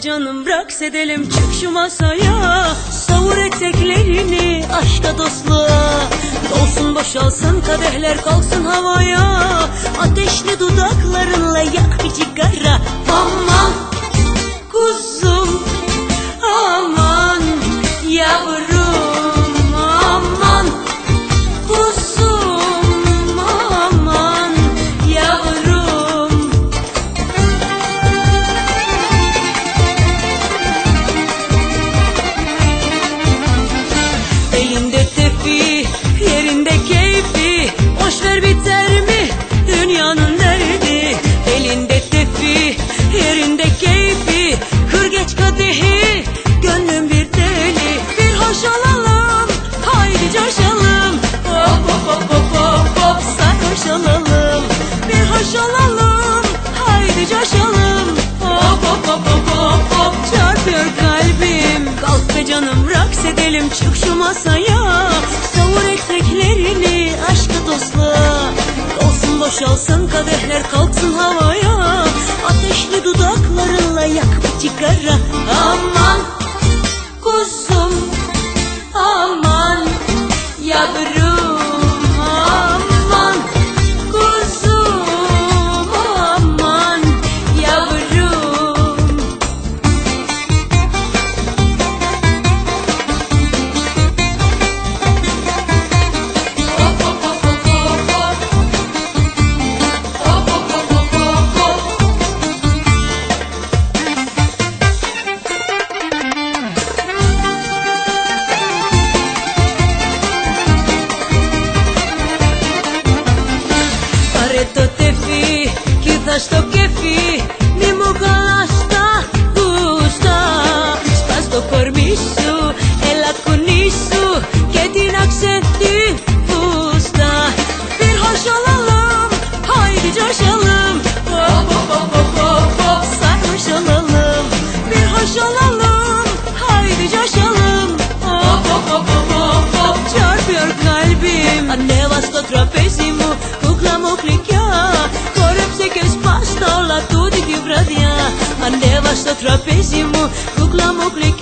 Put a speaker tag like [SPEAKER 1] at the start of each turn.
[SPEAKER 1] canım raks edelim, çık şu masaya. Savur eteklerini aşka dostluğa. Dolsun boşalsın kadehler, kalksın havaya. Ateşli dudaklarınla yak bir cigara. Aman kuzum, aman yavrum, aman kuzum, aman yavrum. Elinde tefi, yerinde keyfi, boşver biter mi dünyanın derdi. Elinde tefi, yerinde keyfi, kır geç kadehi, gönlüm bir deli. Bir hoş olalım, haydi coşalım. Hop hop hop hop hop hop, sarhoş olalım. Bir hoş olalım, haydi coşalım. Hop hop hop hop hop hop, çarpıyor kalbim. Kalk be canım raks edelim, çık şu masaya. Savur eteklerini aşka dostluğa. Dolsun boşalsın kadehler, kalksın havaya. Ateşli dudaklarınla yak bir cigara. Aman kuzum, aman yavrum, aman kuzum, aman yavrum. Hop hop hop hop hop hop. Hop hop hop hop hop hop. Arreto tefi, quizás to kefi, mi mujer está gusta. Spasto permiso, ela kunisu, kedin aksenti fusta. Bir hoş olalım, haydi coşalım. Hop hop hop hop hop hop, sarhoş olalım. Bir hoş olalım, haydi coşalım. Hop hop hop hop hop hop, çarpıyor kalbim. Ande vasto trapezimo, kukla muklikya. Korepse que es pasto la tutti di bradia. Ande vasto trapezimo, kukla muklikya.